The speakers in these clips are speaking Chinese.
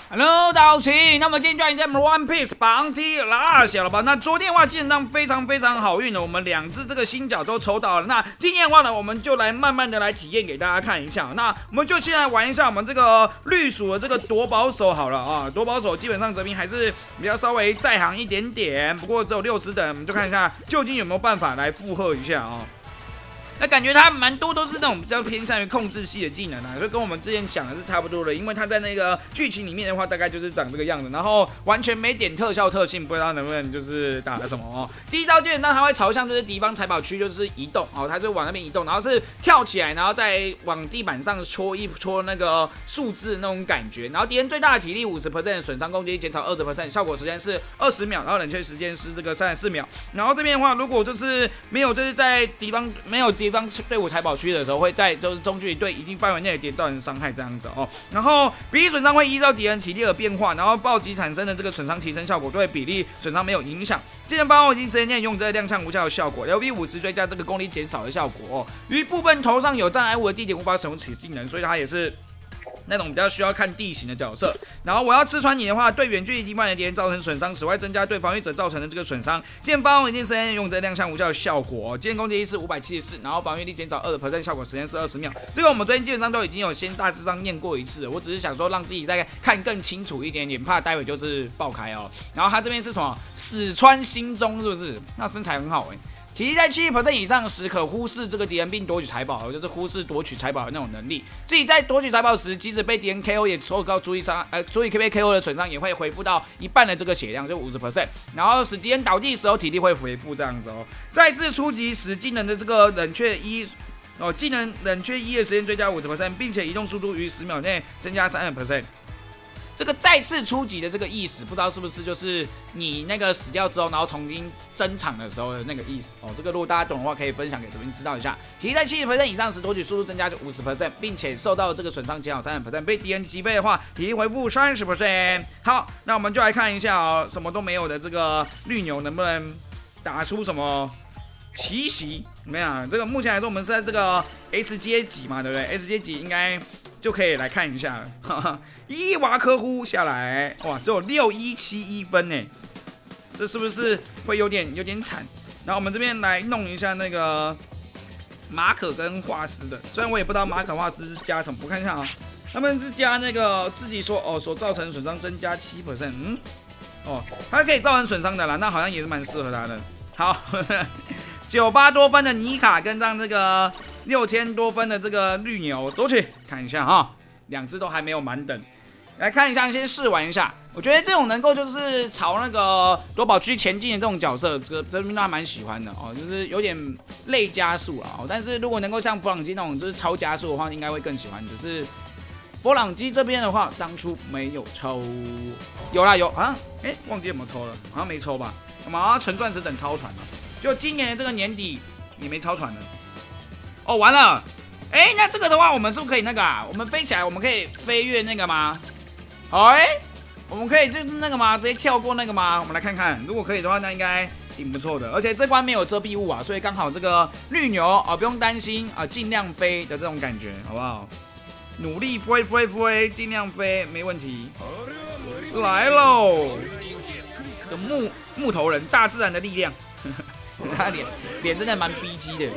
Hello， 大家好，那么今天就要迎接我们 One Piece 榜 T 啦，小老板。那昨天的话基本上非常好运的，我们2只这个新角都抽到了。那今天的话呢，我们就来慢慢的来体验给大家看一下。那我们就先来玩一下我们这个绿鼠的这个夺宝手好了啊。夺宝手基本上这边还是比较稍微在行一点点，不过只有60等，我们就看一下究竟有没有办法来负荷一下啊。那感觉它蛮多都是那种比较偏向于控制系的技能啊，所以跟我们之前想的是差不多的。因为它在那个剧情里面的话，大概就是长这个样子，然后完全没点特效特性，不知道能不能就是打了什么哦。第一招基本上它会朝向就是敌方财宝区就是移动哦，它就往那边移动，然后是跳起来，然后再往地板上戳一戳那个数字那种感觉。然后敌人最大的体力50%，损伤攻击力减少20%，效果时间是20秒，然后冷却时间是这个34秒。然后这边的话，如果就是没有就是在敌方队伍财宝区的时候，会在就是中距离对一定范围内的敌人造成伤害这样子哦。然后比例损伤会依照敌人体力而变化，然后暴击产生的这个损伤提升效果对比例损伤没有影响。技能包括一定时间内用这个踉跄无效的效果 ，LV50追加这个攻力减少的效果哦。于部分头上有障碍物的地点无法使用此技能，所以它也是那种比较需要看地形的角色。然后我要刺穿你的话，对远距离敌方的敌人造成损伤，此外增加对防御者造成的这个损伤。技能包括一定时间内用这个踉跄无效的效果，技能攻击力是574，然后防御力减少20%，效果时间是20秒。这个我们昨天基本上都已经有先大致上念过一次了，我只是想说让自己再看更清楚一点点，怕待会就是爆开哦。然后他这边是什么？死穿心中是不是？那身材很好哎。体力在70% 以上时，可忽视这个敌人并夺取财宝，就是忽视夺取财宝的那种能力。自己在夺取财宝时，即使被敌人 KO 也受到注意被 KO 的损伤，也会恢复到一半的这个血量，就50%。然后使敌人倒地时候体力会恢复这样子哦。再次出击时，技能的这个冷却技能冷却1的时间追加50%，并且移动速度于10秒内增加30%。这个再次出击的这个意思，不知道是不是就是你那个死掉之后，然后重新登场的时候的那个意思哦。这个如果大家懂的话，可以分享给这边知道一下。体力在70% 以上时，夺取速度增加50%，并且受到这个损伤减少30%。被敌人击飞的话，体力恢复30%。好，那我们就来看一下哦，什么都没有的这个绿牛能不能打出什么奇袭？怎么样？这个目前来说，我们是在这个 S 阶级嘛，对不对 ？S 阶级应该就可以来看一下了。哈哈，伊娃科呼下来，哇，只有6171分呢，这是不是会有点惨？然后我们这边来弄一下那个马可跟画师的，虽然我也不知道马可画师是加什么，我看一下啊，他们是加那个自己说哦所造成损伤增加7%，哦，它可以造成损伤的啦，那好像也是蛮适合他的。好。98多分的尼卡跟上这个6000多分的这个绿牛走起，看一下哈，2只都还没有满等，来看一下，先试玩一下。我觉得这种能够就是朝那个夺宝区前进的这种角色，这边都还蛮喜欢的哦，就是有点类加速啊。但是如果能够像弗朗基那种就是超加速的话，应该会更喜欢。只是弗朗基这边的话，当初没有抽，有啦有啊，忘记有没有抽了，好像没抽吧？我们好像纯钻石等超传了。就今年的这个年底，你没超船了。哦，完了。那这个的话，我们是不是可以那个啊？我们飞起来，我们可以飞越那个吗？我们可以就是那个吗？直接跳过那个吗？我们来看看，如果可以的话，那应该挺不错的。而且这关没有遮蔽物啊，所以刚好这个绿牛啊，不用担心啊，尽量飞的这种感觉，好不好？努力飞，尽量飞，没问题。来喽！的木头人，大自然的力量。他脸真的蛮逼机的，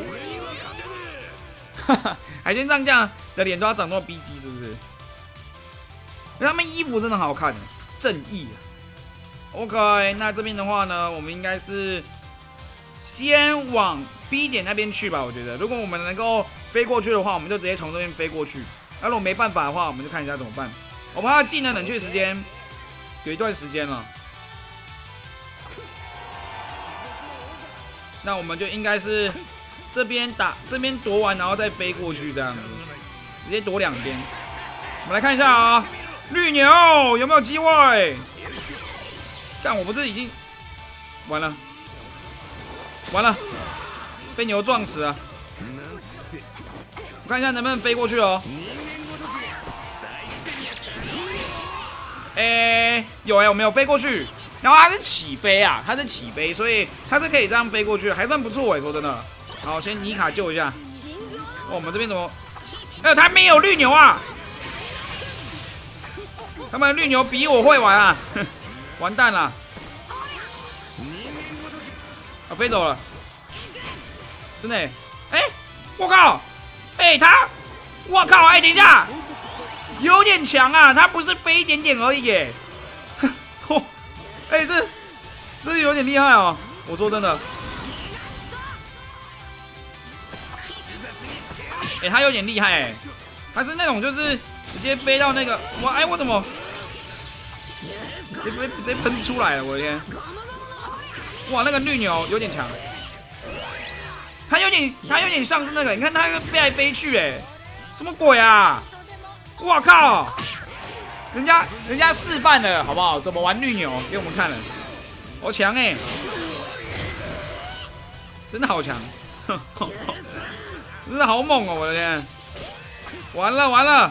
海军上将的脸都要长那么逼机，是不是？他们衣服真的好看，正义啊。OK， 那这边的话呢，我们应该是先往 B 点那边去吧。我觉得，如果我们能够飞过去的话，我们就直接从这边飞过去。那如果没办法的话，我们就看一下怎么办。我们要技能冷却时间有一段时间了。那我们就应该是这边夺完，然后再飞过去这样子，直接夺2边。我们来看一下啊，绿牛有没有机会？但我不是已经完了，被牛撞死了。我看一下能不能飞过去哦。有我们有飞过去。然后它是起飞啊，所以它是可以这样飞过去，还算不错说真的。好，先尼卡救一下。我们这边怎么？它没有绿牛啊！ 他们绿牛比我会玩啊，完蛋了！啊，飞走了，真的，我靠，我靠，等一下，有点强啊，他不是飞一点点而已耶，这有点厉害哦，我说真的，他有点厉害他是那种就是直接飞到那个，我怎么直接喷出来了，我的天！哇，那个绿牛有点强，他有点像是那个，你看他飞来飞去，什么鬼啊！我靠，人家示范了，好不好？怎么玩绿牛给我们看了，好强真的好强，真的好猛哦！我的天，完了，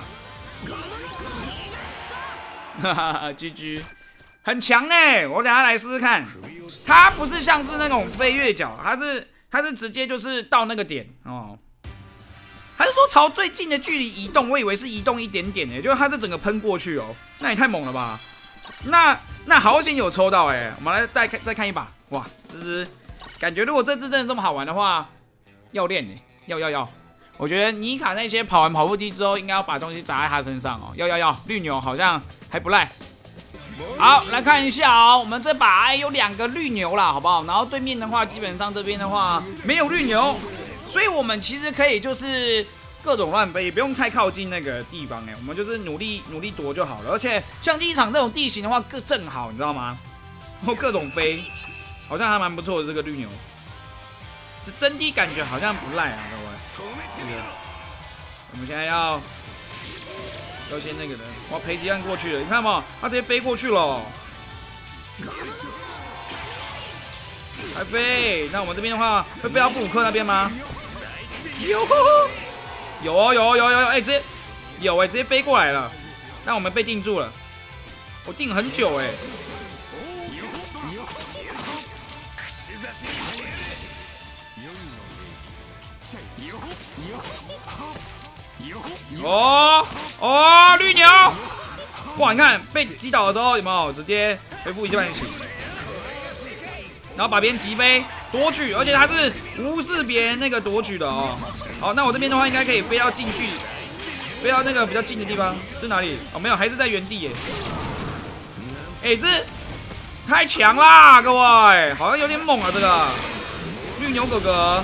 哈哈，GG， 很强我等下来试试看，他不是像是那种飞跃角，他是直接就是到那个点哦。还是说朝最近的距离移动？我以为是移动一点点就是他是整个喷过去哦，那也太猛了吧！那好险有抽到我们来再看一把，哇，这只感觉如果这只真的这么好玩的话，要练要，我觉得尼卡那些跑完跑步机之后，应该要把东西砸在他身上哦，要，绿牛好像还不赖。好，来看一下我们这把有2个绿牛啦，好不好？然后对面的话，基本上这边的话没有绿牛。所以我们其实可以就是各种乱飞，也不用太靠近那个地方我们就是努力夺就好了。而且像第一场这种地形的话，正好，你知道吗？然后各种飞，好像还蛮不错的这个绿牛，是真的感觉好像不赖啊，各位。我们现在要先那个的，哇，培吉按过去了，你看嘛，他直接飞过去了。还飞，那我们这边的话会飞到布鲁克那边吗？有，直接直接飞过来了，但我们被定住了，我定很久绿牛，哇，你看被击倒的时候有没有直接恢复一半血？然后把别人击飞夺取，而且他是无视别人那个夺取的哦。好，那我这边的话应该可以飞到近距，飞到那个比较近的地方是哪里？哦，没有，还是在原地这太强啦，各位，好像有点猛啊，这个绿牛哥哥，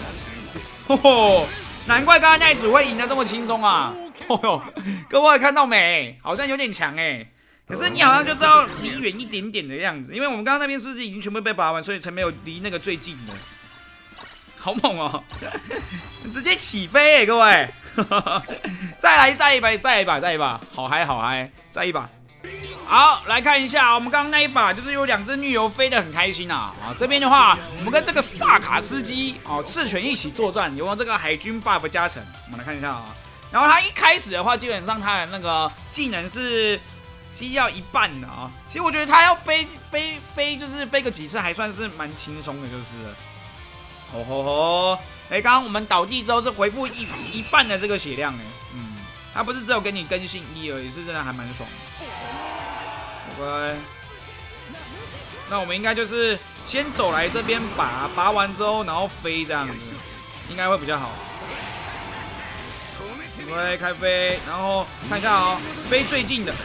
难怪刚刚那一组会赢得这么轻松啊！各位看到没？好像有点强可是你好像就知道离远一点点的样子，因为我们刚刚那边是不是已经全部被拔完，所以才没有离那个最近的。好猛哦！直接起飞各位！再一把，好嗨，再一把。好，来看一下我们刚刚那一把，就是有2只绿牛飞得很开心啊！这边的话，我们跟这个萨卡斯基赤犬一起作战，有没有这个海军 buff 加成？我们来看一下然后他一开始的话，基本上他的那个技能是要一半的其实我觉得他要飞，就是飞个几次还算是蛮轻松的，就是了。刚刚我们倒地之后是回复一半的这个血量他不是只有给你更新1而已，是真的还蛮爽的。OK， 那我们应该就是先走来这边拔完之后，然后飞这样子，应该会比较好。OK， 开飞，然后看一下飞最近的。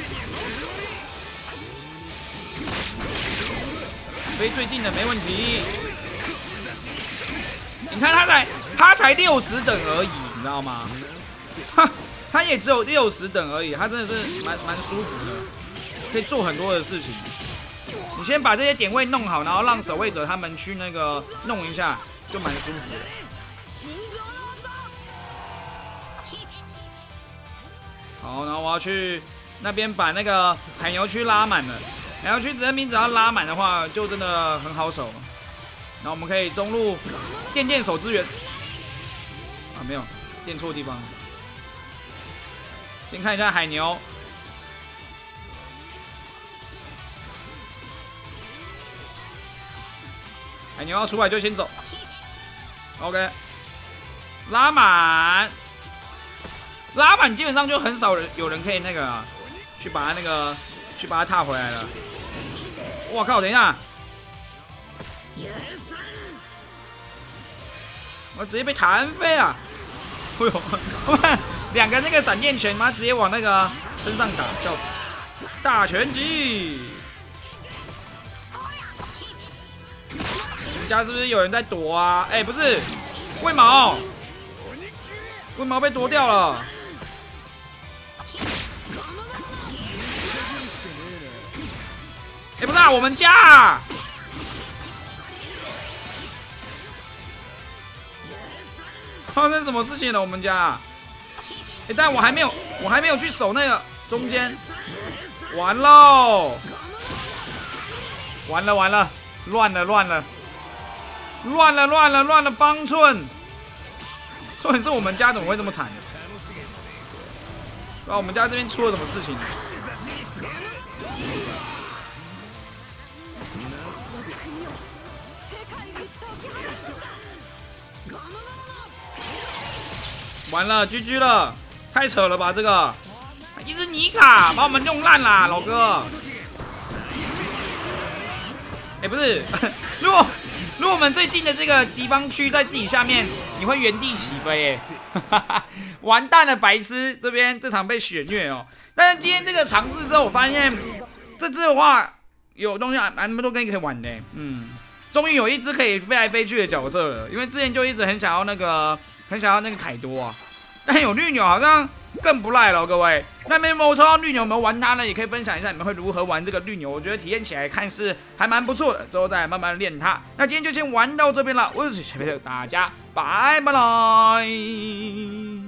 飞最近的没问题，你看他才60等而已，你知道吗？他也只有60等而已，他真的是蛮舒服的，可以做很多的事情。你先把这些点位弄好，然后让守卫者他们去那个弄一下，就蛮舒服的。好，然后我要去那边把那个海牛区拉满了。海牛区人民只要拉满的话，就真的很好守。然后我们可以中路电手支援。没有，电错地方。先看一下海牛。海牛要出来就先走。OK， 拉满基本上就很少有人可以那个去把它踏回来了。我靠，等一下，我直接被弹飞啊！哎呦，2个那个闪电拳，妈直接往那个身上打，笑死！大拳击，你们家是不是有人在躲啊？哎，不是，龟毛被夺掉了。哎，不是啊，我们家啊！发生什么事情了？我们家？哎，但我还没有去守那个中间，完喽！完了，乱了方寸！重点是我们家怎么会这么惨？我们家这边出了什么事情？完了 ，GG 了，太扯了吧这个！一只尼卡把我们弄烂啦，老哥！哎，不是，如果我们最近的这个敌方区在自己下面，你会原地起飞哎，完蛋了，白痴！这场被血虐哦。但是今天这个尝试之后，我发现这只的话有东西蛮多可以玩的，终于有一只可以飞来飞去的角色了，因为之前就一直很想要那个凯多啊，但有绿鸟好像更不赖了，各位。那没有抽到绿牛，有没有玩它呢？也可以分享一下你们会如何玩这个绿牛，我觉得体验起来看是还蛮不错的，之后再慢慢练它。那今天就先玩到这边了，我是小贝特，大家拜拜。